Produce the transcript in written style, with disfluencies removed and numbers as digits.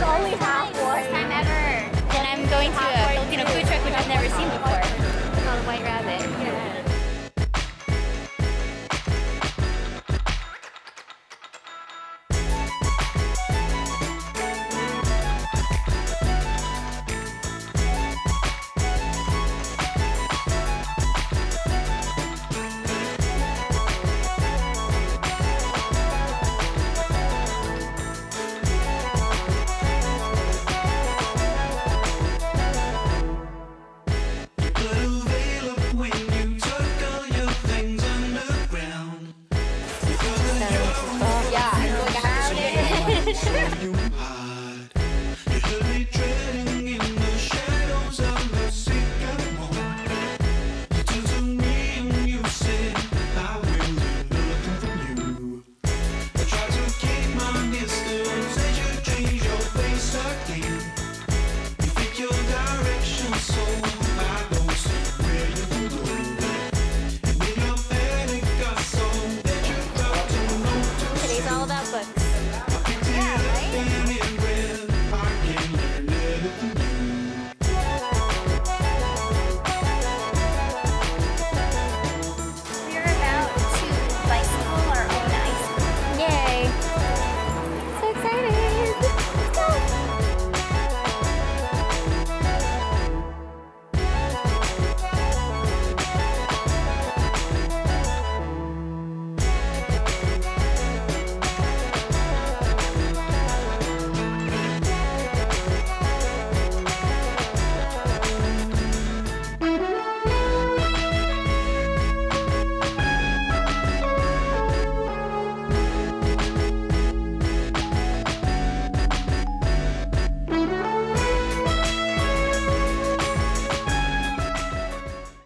Only half one. First time ever. And I'm going to a Filipino food truck, which I've never seen before. It's called a White Rabbit. Yeah. Yeah, I feel like I have to.